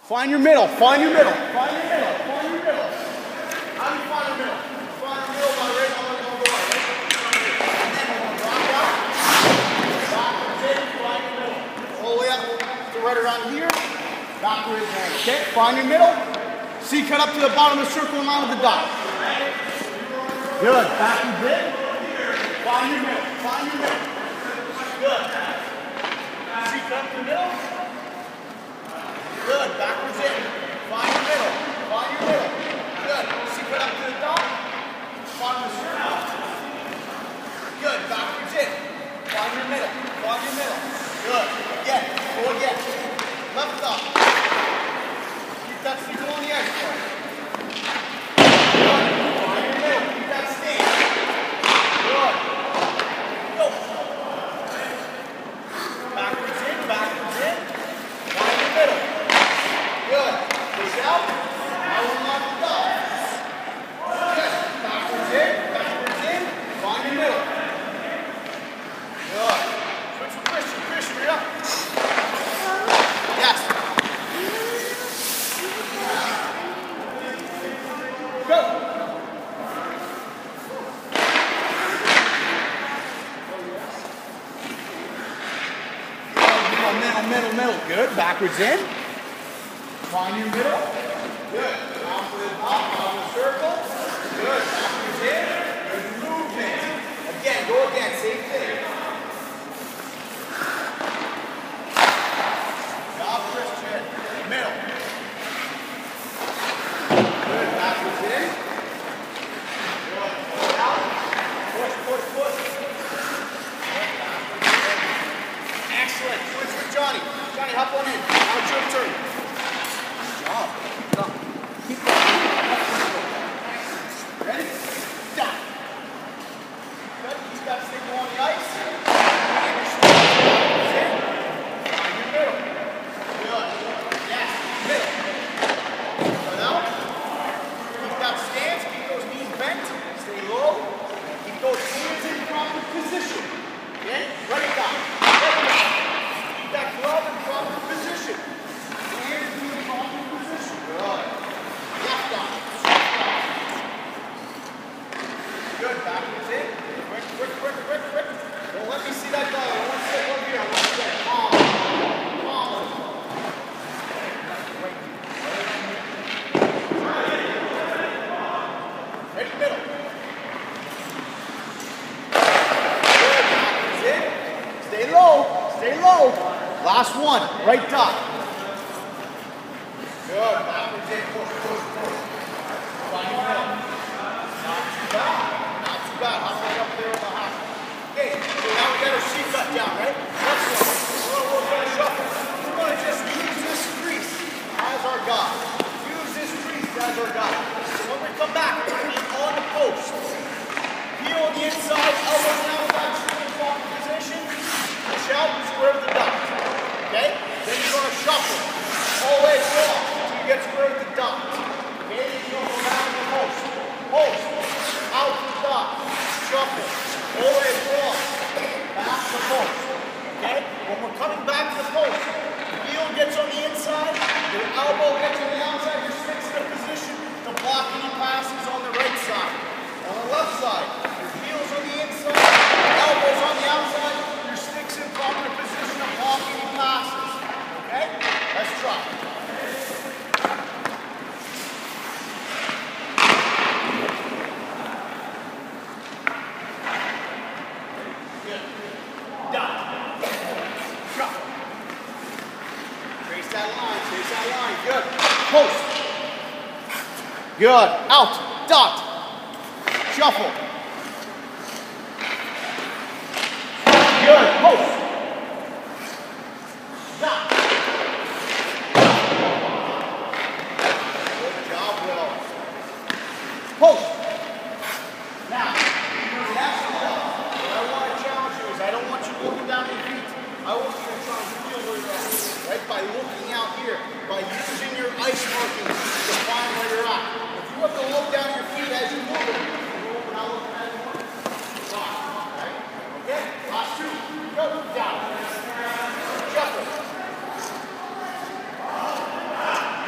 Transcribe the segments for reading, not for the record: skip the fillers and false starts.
Find your middle, find your middle, find your middle, find your middle. How do you find your middle? Find your middle by right on the right. And then we're going to rock out. Backwards in, find your middle. All the way up to right around here. Backwards in. Okay, find your middle. C cut up to the bottom of the circle in line with the dot. Good. Backwards in. Find your middle. Find your middle. Good. C cut up to the middle. Good. Backwards in. Find your middle. Find your middle. Good. C cut up to the dot. Bottom of the circle. Good. Backwards in. Find your middle. Find your middle. Good. Again. Go again. Left thumb. Keep that single on the ice part. Good. Find your middle. Keep that stance. Good. Go. Backwards in. Backwards in. Find your middle. Good. Push out. Now we'll knock it up. Good. Backwards in. Backwards in. Find your middle. Good. Switch with Christian. Christian, you're up. Yes. Go. Middle. Good. Backwards in. Find your middle. Good. Down to the top, on the circle. Good. Backwards in. Good movement. Again, go again. Same thing. Job, Christian. Middle. Good. Backwards in. Good. Out. Push. Excellent. Switch with Johnny. Johnny, hop on in. Now it's your turn. Good job. Keep going. Ready? Down. Good. He's got to stay on the ice. Find your middle. Good. Yes. Middle. Good out. Keep that stance. Keep those knees bent. Stay low. Keep those hands in proper position. Okay? Right down. Keep that glove in proper position. Hands in proper position. Good. Left down. Good. Backwards in. Quick. Don't let me see that ball. I want to stay over here. I want to stay. Palm. Ready, middle. Good. Backwards in. Stay low. Stay low. Last one. Right dot. Good. Backwards in. Push. Find your middle. Not too bad. Halfway up there on the half. Okay. So now we got our C cut down, right? Next one. We're going to shuffle. We're going to just use this crease as our guide. Use this crease as our guide. So when we come back, we're going to be on the post. Heel on the inside, elbows down back, in proper position. Push out, square to the dot. Okay? Then you're going to shuffle all the way across until you get square to the dot. Okay? Then you're going to go down to the post. Post. Out to the dot. Shuffle. All the way across. Back to the post. Okay? When we're coming back to the post, the heel gets on the inside, your elbow gets on the outside, your stick's in a position to block any passes on the right side. On the left side, your heel's on the inside, your elbow's on the outside, your stick's in proper position to block any passes. Okay? Let's try. Good. Down. Drop. Trace that line. Good. Post. Good. Out. Dot. Shuffle. Good. Post. Dot. Good job, Will. Post. Now, that's enough. What I want to challenge you is I don't want you looking down at your feet. I want you to try and feel where you're at. Right? By looking out here. By using your ice markings to find where you're at. If you have to look down at your feet as you move it, we're not looking at it. Right? Okay? Last two. Go. Down. Shuffle.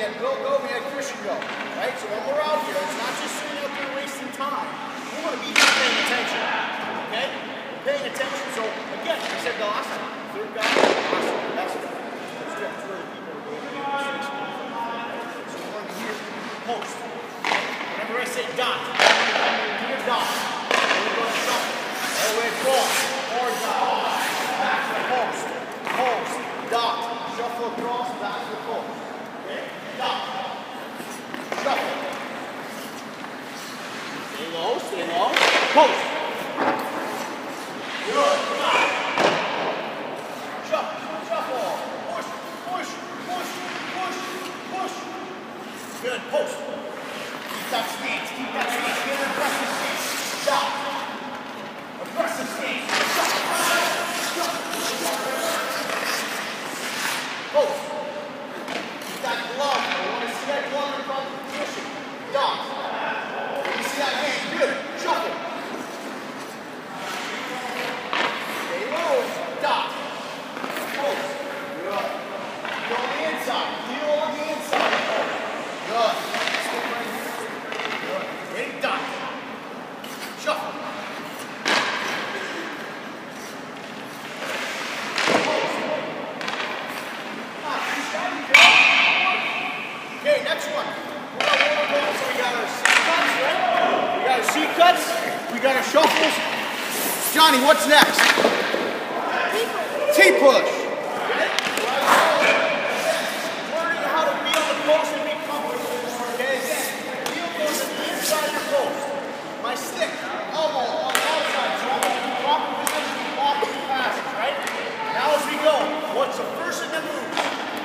had Bill go, we had Christian go. Right? So when we're out here, it's not just sitting out there wasting time. We want to be here paying attention. Okay? We're paying attention. So again, I said the last time, third guy, awesome. That's it. That's where the people are going. So we want to be here, post. Whenever I say dot, here dot. We're going to shuffle. All the way across. Or dot. Back to the post. Post. Dot. Shuffle across, back to the post. Okay? Dot. Shuffle. Stay low, stay low. Post. Good. Dot. Shuffle. Shuffle. Push. Push. Push. Push. Push. Good. Post. Keep that stance. Keep that stance. Get an aggressive stance. Dot. Aggressive stance. Post. Keep that glove. I want to see that glove in front of the position. Dot. You see that hand? Good. Shuffle. Stay low. Dot. Post. Good. Feel on the inside. Feel on the inside. Good. Stay right here. Good. Ready? Dot. Shuffle. Okay, next one. So we got our C cuts, right? We got our C cuts. We got our shuffles. Johnny, what's next? T-push. Learning how to be on the post and be comfortable. Okay, again, heel goes on the inside of your post. My stick, elbow on the outside. So I'm going to be proper position, blocking the passes, right? Now as we go, what's the first thing that moves?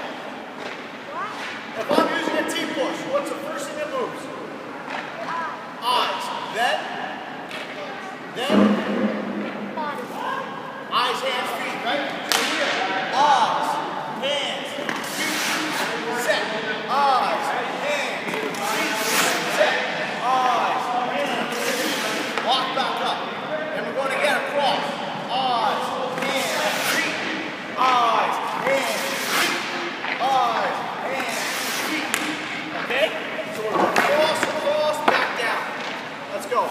If I'm using a T-push, what's the first thing that moves? Eyes. Then? Eyes, hands, feet, right? So here, eyes, hands, feet, set. Eyes, hands, feet, set. Eyes, hands, feet. Lock back up. And we're going again across. Eyes, hands, feet. Eyes, hands, feet. Eyes, hands, feet. Okay? So we're going cross, cross, back down. Let's go.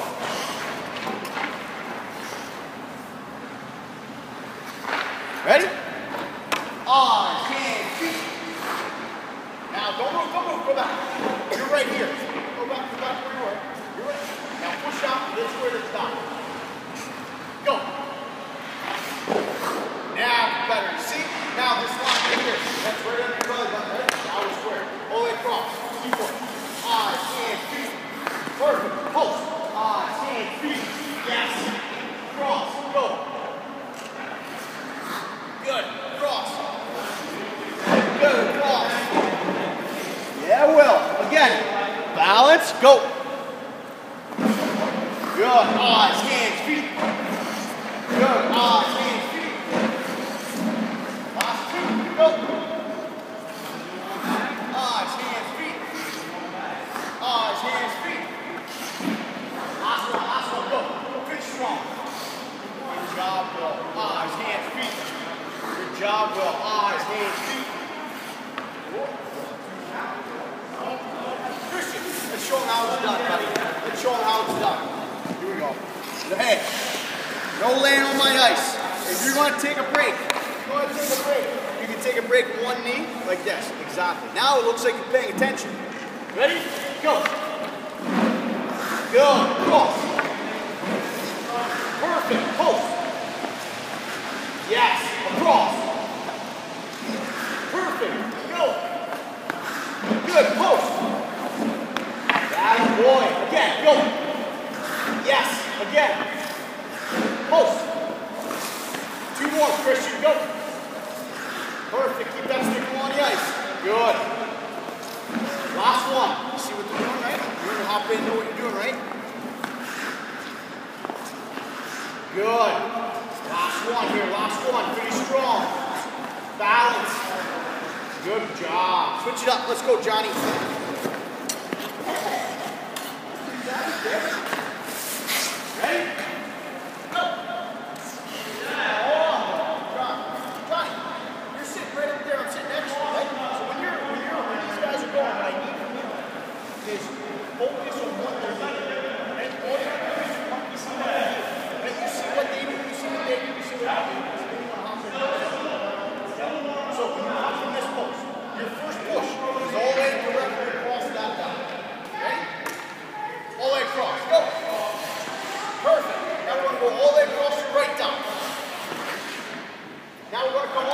Ready? Eyes, hands, feet. Now don't move, go back. You're right here. Go back where you were. You're right. Now push out, this is where it's done. Go. Now better. See? Now this line right here. That's right under your belly button, right? Now we're square. All the way across. Keep going. Eyes, hands, feet. Perfect. Post. Eyes, hands, feet. Yes. Cross. Go. Good. Cross. Good. Cross. Yeah, Will. Again. Balance. Go. Good. Eyes, hands, feet. Good. Eyes, hands, feet. Last two. Go. Eyes, hands, feet. Eyes, hands, feet. Last one. Go. Finish strong. Good job, Will. Eyes, hands, feet. Good job, Will. Eyes, hands, feet. Christian, let's show him how it's done, buddy. Let's show him how it's done. Here we go. Hey, no laying on my ice. If you're going to take a break, you can take a break one knee like this. Exactly. Now it looks like you're paying attention. Ready? Go. Good. Cross. Perfect. Post. Yes. Across. Perfect. Go. Good. Post. That boy. Again. Go. Yes. Again. Post. Two more, Christian. Go. Perfect. Keep that stick on the ice. Good. Last one. You see what they're doing, right? You're going to hop in, know what you're doing, right? Good. Last one here. Last one. Pretty strong. Balance. Good job. Switch it up. Let's go, Johnny. Ready? Go. Johnny, you're sitting right up there. I'm sitting next to you, right? So when these guys are going,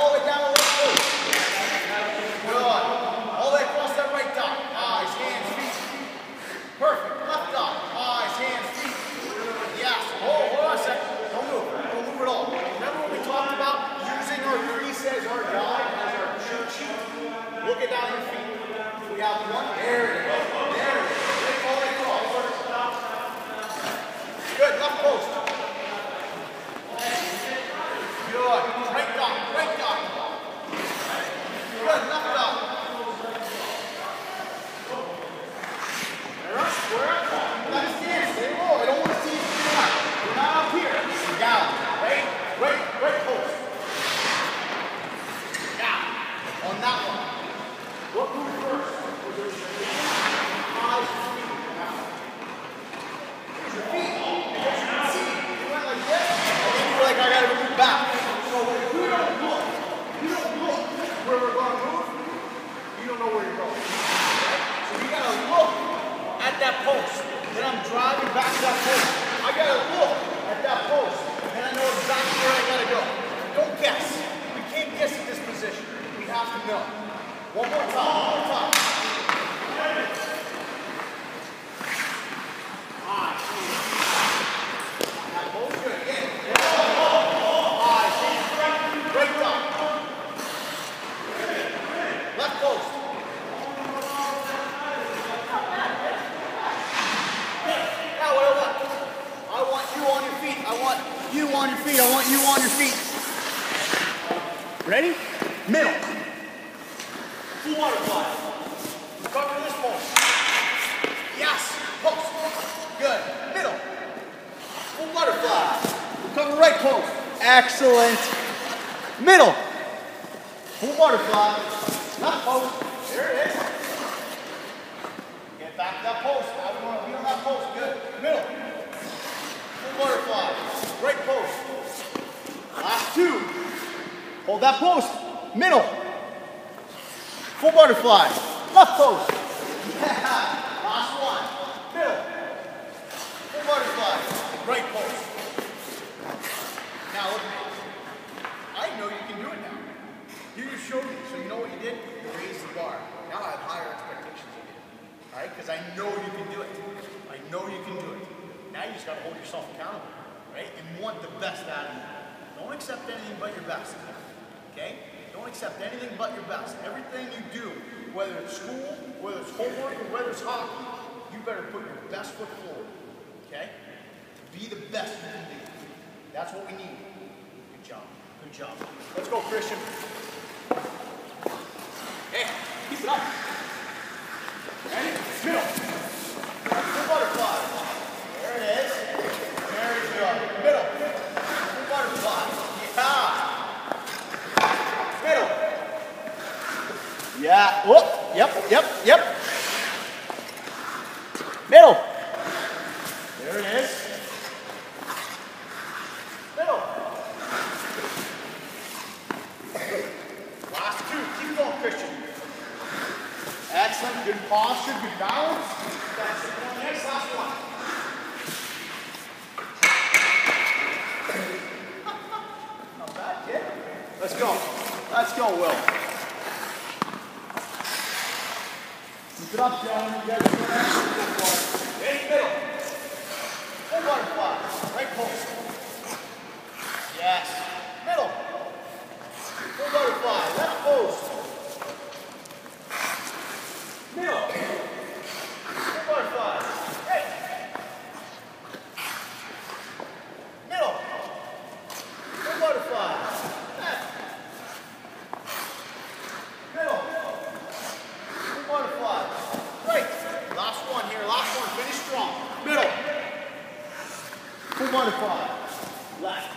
all the way down the left foot. Good. All the way across that right dot. Eyes, hands, feet. Perfect. Left dot. Eyes, hands, feet. Yes. Hold on a second. Don't move. Don't move at all. Remember what we talked about? Using our crease as our guide, as our cheat sheet. Look at down your feet. We have one. There it is. There it is. All the way across. Good. Left post. Good. Right dot. Right dot. Good. Left dot. Square up. Let's stand. Stay low. I don't want to see you stand up. You're not up here. Down. Right post. Down. On that one. What move first? Eyes and feet. Now. Use your feet. Because you can see. You went like this. And then you were like, I got to move back. So if you don't look where we're going to move, you don't know where you're going. So you got to look at that post. Then I'm driving back to that post. I got to look at that post. And I know exactly where I got to go. Don't guess. We can't guess at this position. We have to know. One more time. One more time. Eyes. That post good. Again. Eyes. Break down. Left post. Now what I want you on your feet. I want you on your feet. I want you on your feet. Ready? Middle. Full butterfly. Cover this post. Yes. Post. Good. Middle. Full butterfly. Cover right post. Excellent. Middle. Full butterfly. Left post. There it is. Get back to that post. I don't want to be on that post. Good. Middle. Full butterfly. Right post. Last two. Hold that post. Middle. Full butterfly. Left post. Yeah. Last one. Middle. Full butterfly. Right post. Now look at me. I know you can do it now. You just showed me. So you know what you did? You raised the bar. Now I have higher expectations of you. Alright? Because I know you can do it. I know you can do it. Now you just got to hold yourself accountable. Right? And want the best out of you. Don't accept anything but your best. Okay? Don't accept anything but your best. Everything you do, whether it's school, whether it's homework, or whether it's hockey, you better put your best foot forward. Okay? Be the best you can be. That's what we need. Good job. Good job. Let's go, Christian. Hey, keep it up. Ready? Middle. Full butterfly. There it is. Very good. Middle. Full butterfly. Yeah. Middle. Yeah. Whoop. Yep. Middle. There it is. Middle. Last two. Keep going, Christian. Excellent. Good posture. Good balance. That's it. Next, last one. Not bad, kid. Let's go. Let's go, Will. Keep it up, gentlemen. You guys are doing excellent for it. Ready, middle. Full butterfly. Right post. Yes. Middle. Full butterfly. Left post. Middle. Full butterfly. Right. Middle. Full butterfly. Left. Middle. Full butterfly. Right. Last one here. Last one. Finish strong. Middle. Full butterfly. Left.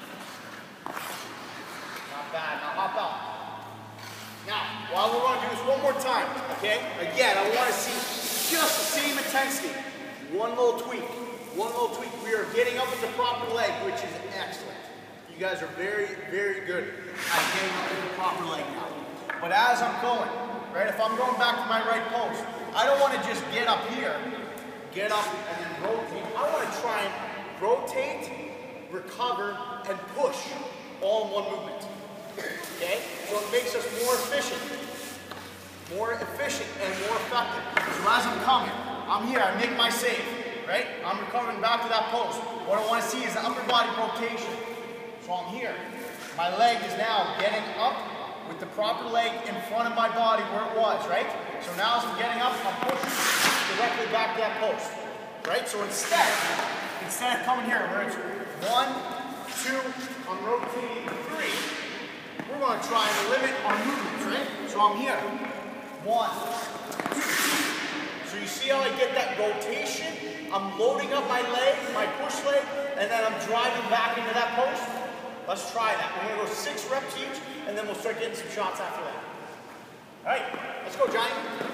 Not bad. Now hop out. Now, while we're going to do this one more time, okay? Again, I want to see just the same intensity. One little tweak. One little tweak. We are getting up with the proper leg, which is excellent. You guys are very, very good at getting up with the proper leg now. But as I'm going, right, if I'm going back to my right post, I don't want to just get up here, get up and then rotate. I want to try and rotate, recover, and push all in one movement. Okay? So it makes us more efficient and more effective. So as I'm coming, I'm here, I make my save, right? I'm recovering back to that post. What I want to see is the upper body rotation. So I'm here. My leg is now getting up with the proper leg in front of my body where it was, right? So now as I'm getting up, I'm pushing directly back to that post, right? So instead of coming here where it's 1, 2, I'm rotating 3, we're going to try and limit our movements, right? So I'm here. 1, 2. So you see how I get that rotation? I'm loading up my leg, my push leg, and then I'm driving back into that post. Let's try that. We're going to go 6 reps each, and then we'll start getting some shots after that. All right, let's go, Johnny.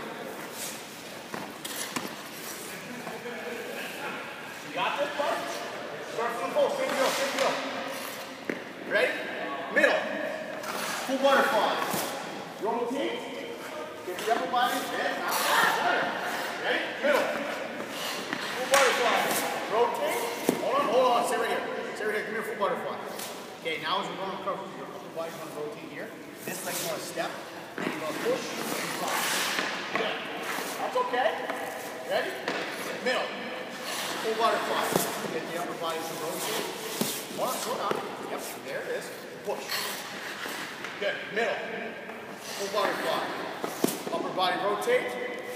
You got this, bud? Start from the post. Same go. Ready? Middle. Full butterfly. Rotate. Get the upper body. Ready? Middle. Full butterfly. Rotate. Hold on. Stay right here. Give me a full butterfly. Okay, now as we're going to cover, your upper body's going to rotate here. This leg's going to step. And you're going to push and drop. Good. That's okay. Ready? Middle. Full butterfly. Get the upper body to rotate. Slow down. Yep, there it is. Push. Good. Middle. Full butterfly. Upper body rotate.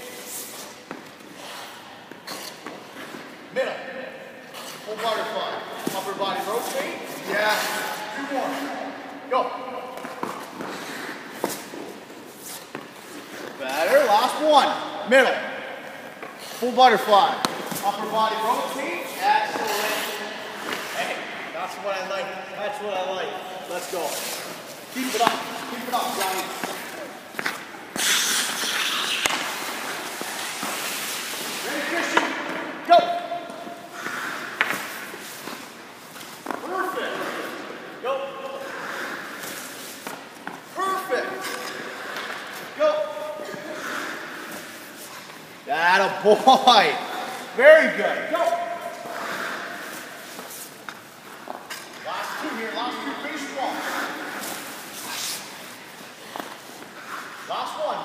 Middle. Full butterfly. Upper body rotate. Yeah. 2 more. Go. Better. Last one. Middle. Full butterfly. Upper body rotate. Excellent. Hey, that's what I like. Let's go. Keep it up, Johnny. Ready, Christian? Go. Perfect. Go. Perfect. Go. That a boy. Very good. Go. Last 2 here. Last 2. Finish strong. Last one.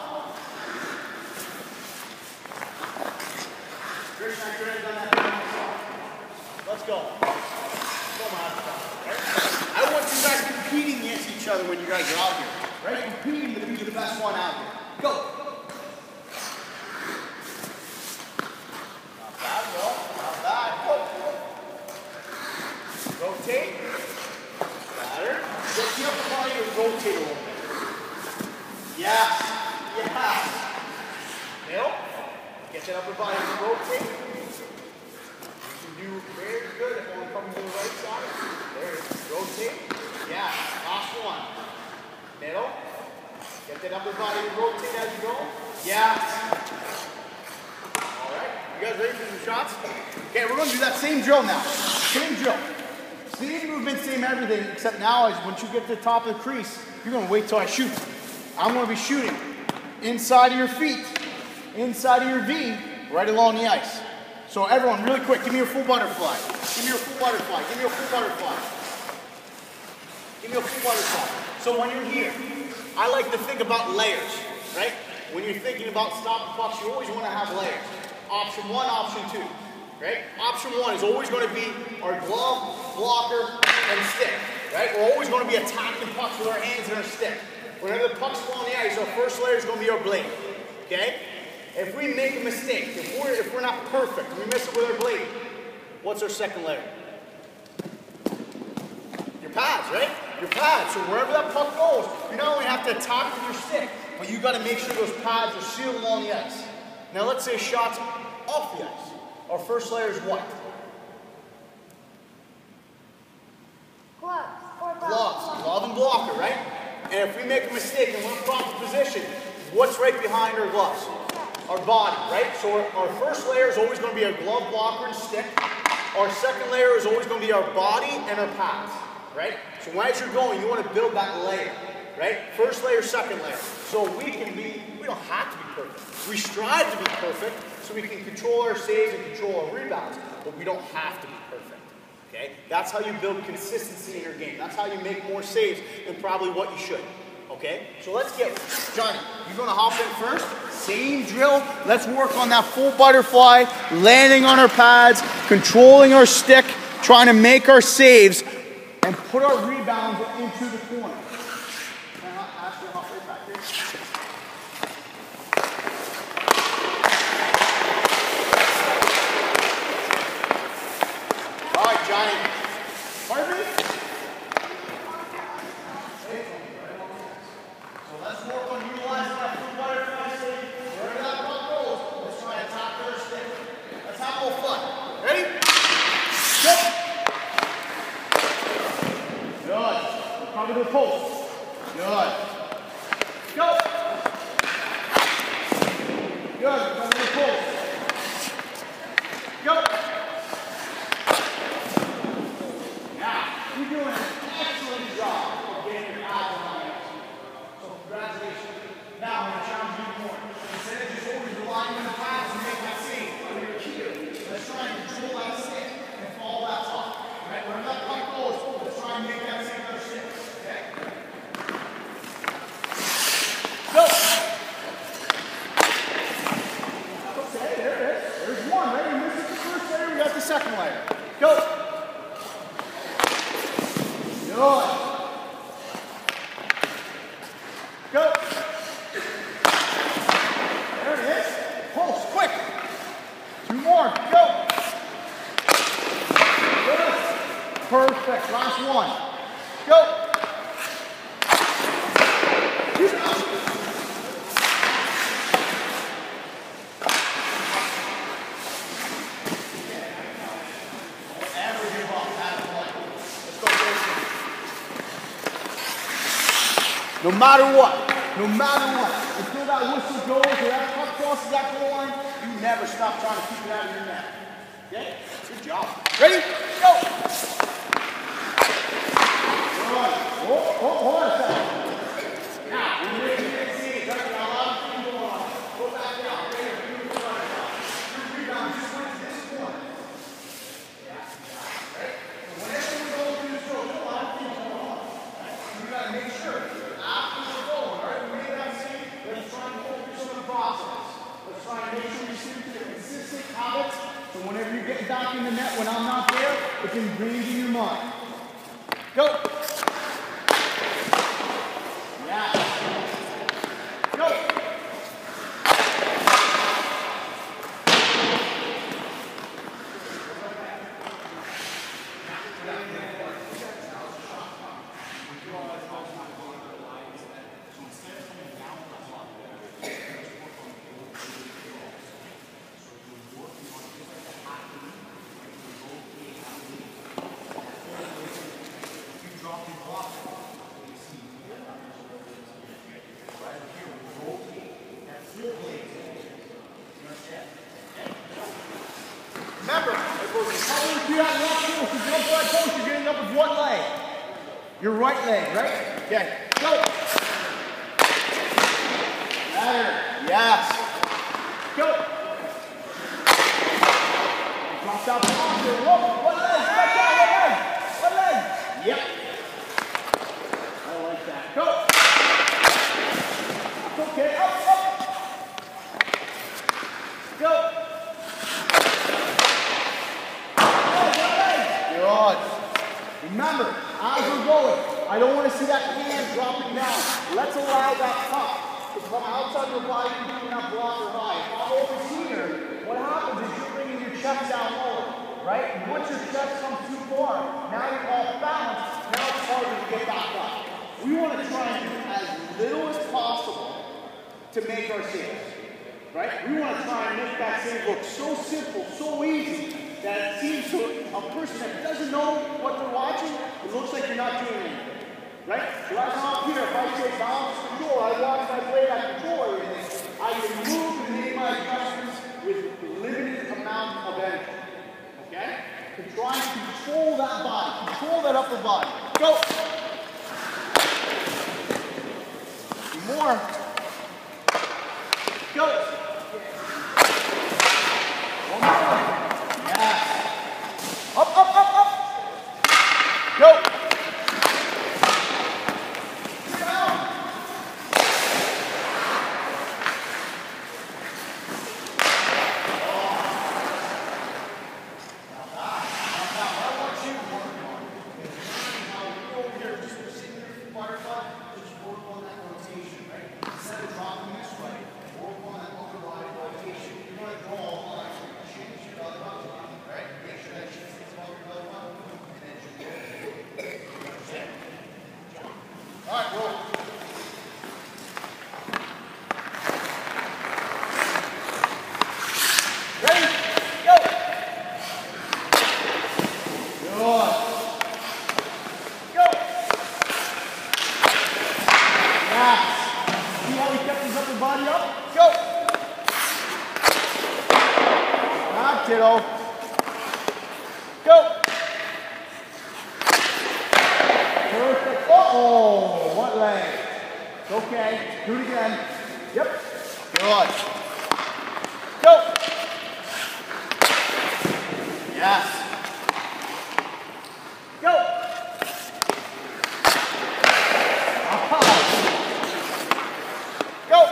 Very nice. Let's go. Come on. Right? I want you guys competing against each other when you guys are out here. Right? Competing to be the best one out here. Go. Rotate. Ladder. Get the upper body to rotate a little bit. Yes. Middle. Get that upper body to rotate. You can do very good if only coming to the right side. There it is. Rotate. Yeah. Last one. Middle. Get that upper body to rotate as you go. Yeah. All right. You guys ready for some shots? Okay, we're going to do that same drill now. Same drill. Same movement, same everything, except now is once you get to the top of the crease, you're going to wait till I shoot. I'm going to be shooting inside of your feet, inside of your V, right along the ice. So everyone, really quick, give me your full butterfly. Give me your full butterfly. Give me your full butterfly. Give me your full butterfly. So when you're here, I like to think about layers, right? When you're thinking about stopping pucks, you always want to have layers. Option 1, option 2. Right? Option 1 is always going to be our glove, blocker, and stick. Right? We're always going to be attacking pucks with our hands and our stick. Whenever the pucks fall on the ice, our first layer is going to be our blade. Okay? If we make a mistake, if we're not perfect, we miss it with our blade, what's our second layer? Your pads, right? Your pads. So wherever that puck goes, you not only have to attack with your stick, but you got to make sure those pads are sealed along the ice. Now let's say shots off the ice. Our first layer is what? Gloves. Glove and blocker, right? And if we make a mistake and we're in proper position, what's right behind our gloves? Our body, right? So our first layer is always going to be our glove, blocker, and stick. Our second layer is always going to be our body and our pads, right? So as you're going, you want to build that layer, right? First layer, second layer. So we don't have to be perfect. We strive to be perfect so we can control our saves and control our rebounds, but we don't have to be perfect. Okay? That's how you build consistency in your game. That's how you make more saves than probably what you should. Okay? So let's get, Johnny, you're going to hop in first. Same drill. Let's work on that full butterfly, landing on our pads, controlling our stick, trying to make our saves, and put our rebounds into the corner. All right, Johnny. Pardon me? So let's work on utilizing that full butterfly save. Wherever that puck goes, let's try and top their stick. Let's have a little fun. Ready? Go. Good. Cover the post. Good. Go. Good. Cover the post. Go. Now, you're doing an excellent job of getting your eyes on that. So congratulations. Now I'm going to challenge you more. Instead of just always relying on the pads to make that save, when you're here, let's try and control that stick and follow that top. Right? Wherever that puck goes, let's try and make that save with our stick. Okay? Go! Okay, there it is. There's one, right? You missed the first layer, we got the second layer. Go! Good. Go. There it is. Pulse, quick. Two more. Go. Good. Perfect. Last one. Go. No matter what, until that whistle goes or that puck crosses that goal line, you never stop trying to keep it out of your net. Okay? Good job. Ready? Go! Good. Hold on a second. Now, when you're in the scene, right, got a lot of things going on. Go back down. Right here. Your rebound just went to this corner. Yeah. Right? So whenever we go through this road, there's a lot of things going on. Right? So you got to make sure. Let's try and make sure you stick to the consistent habits, so whenever you're getting back in the net when I'm not there, it's ingrained in your mind. Go! Yeah. Go! Remember, if we're coming to that left post, the jump right post, you're getting up with what leg? Your right leg, right? Okay, go! Better, yes. Go! Drop that posture, whoa, what leg? Stretch out, what leg? What leg? Yep. I like that. Go! That's okay, up, up! Go! Remember, as we're going, I don't want to see that hand dropping down. Let's allow that puck to come outside your body and doing that blocker high. If I'm over here, what happens is you're bringing your chest down lower, right? And once your chest comes too far, now you're off balance, now it's harder to get back up. We want to try and do as little as possible to make our saves, right? We want to try and make that save look so simple, so easy, that it seems to a person that doesn't know what they're watching, it looks like you're not doing anything, right? So as I'm up here, if I say balance control, I watch my play that control everything, I can move and make my adjustments with limited amount of energy, okay? To try and control that body, control that upper body. Go! More. Go! One more. Yes. Up, up, up, up. Yes. See how he kept his upper body up? Go. Not kiddo. Go. Perfect. Uh-oh, what leg? It's okay. Do it again. Yep. Good. Go. Yes. Go. Go.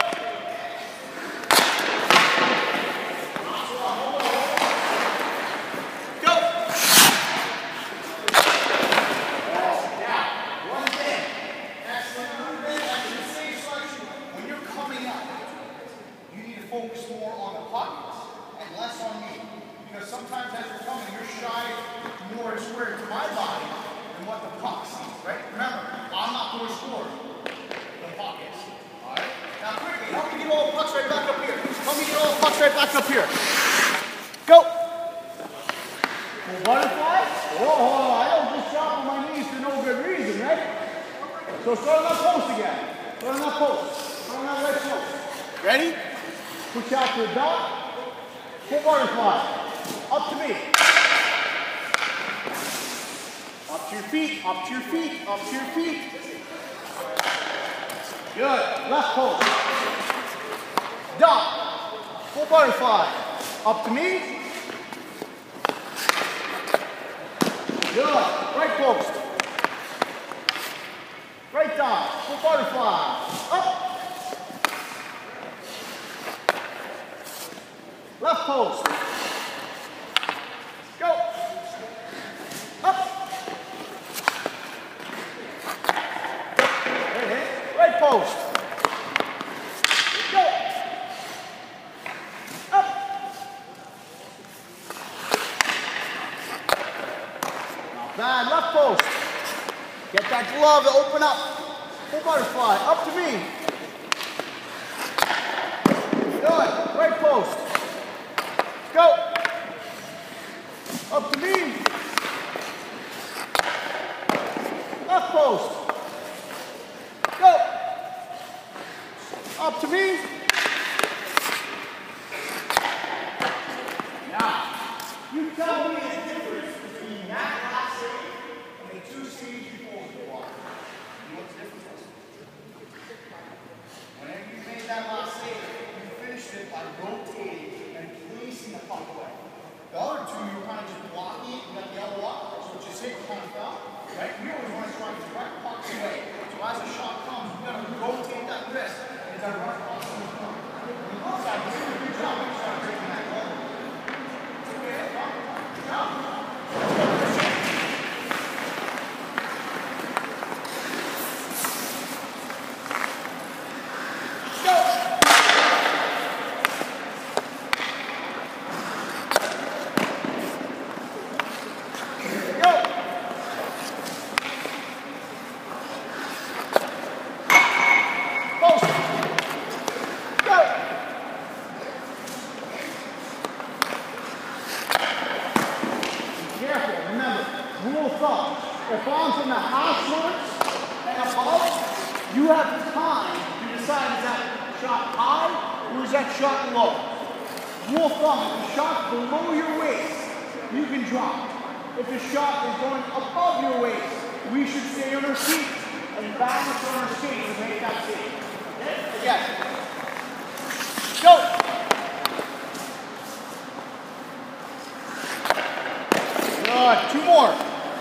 Focus more on the puck and less on me. Because sometimes as you're coming, you're shy more square to my body than what the puck sees, right? Remember, I'm not going to score. The puck is. Alright? Now quickly, help me get all the pucks right back up here. Help me get all the pucks right back up here. Go! Full butterfly? Oh, I don't just shot on my knees for no good reason, right? So start on that post again. Start on that post. Start on that right post. Ready? Push out to the dot, full butterfly, up to me. Up to your feet, up to your feet, up to your feet. Good, left post. Dot, full butterfly, up to me. Good, right post. Right dot, full butterfly, up. Left post. Go. Up. Right post. Go. Up. Not bad. Left post. Get that glove to open up. Full butterfly. Up to me. Good. Right post. Go. Up to me. Left post. Go. Up to me. Now, you tell me the difference between that last save and the 2 saves before the block. You know what's the difference? Whenever you made that last save, you finished it by rotating and placing the puck away. The other two, you were kind of just blocking it, you got the elbow up, so it's just hit, kind of fell. Right? We always want to try to direct pucks away. So as the shot comes, we got to rotate that wrist and direct pucks away. When you look at it, you're doing a good job. You start breaking that goal. It's okay, good job. If I'm from the half marks and above, you have time to decide is that shot high or is that shot low. Rule of thumb, if the shot's below your waist, you can drop. If the shot is going above your waist, we should stay on our feet and balance on our skates to make that save. Okay? Again. Go! Good. 2 more.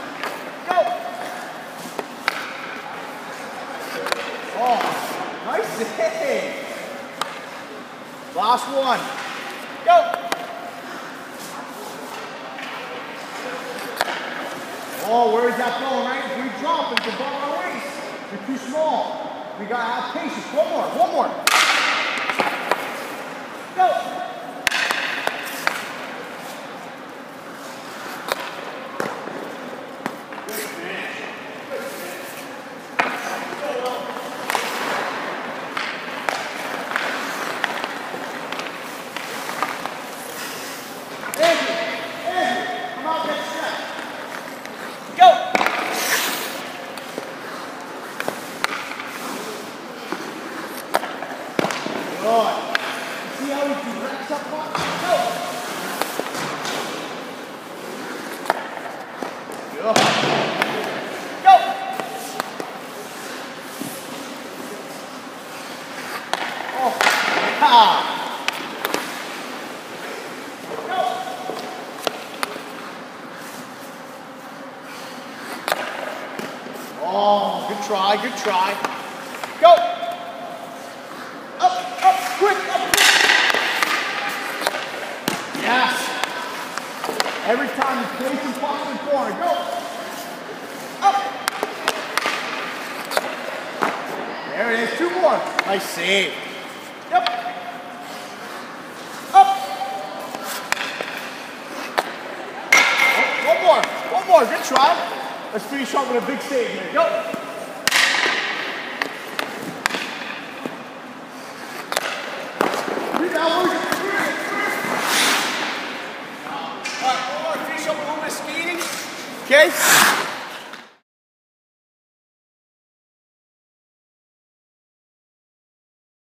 Oh, nice save. Last one. Go. Oh, where is that going, right? If we drop, it's above our waist. You're too small. We gotta have patience. One more. Go. Good. See how he directs up front? Go. Good. Go. Oh, yeah. Go. Oh, good try, good try. Go. Up, quick, up, quick. Yes. Every time you place and puck in the corner, go. Up. There it is, 2 more. Nice save. Yep. Up. Oh, one more, good try. Let's finish up with a big save here, go. Alright, finish up a little bit of skating. Okay?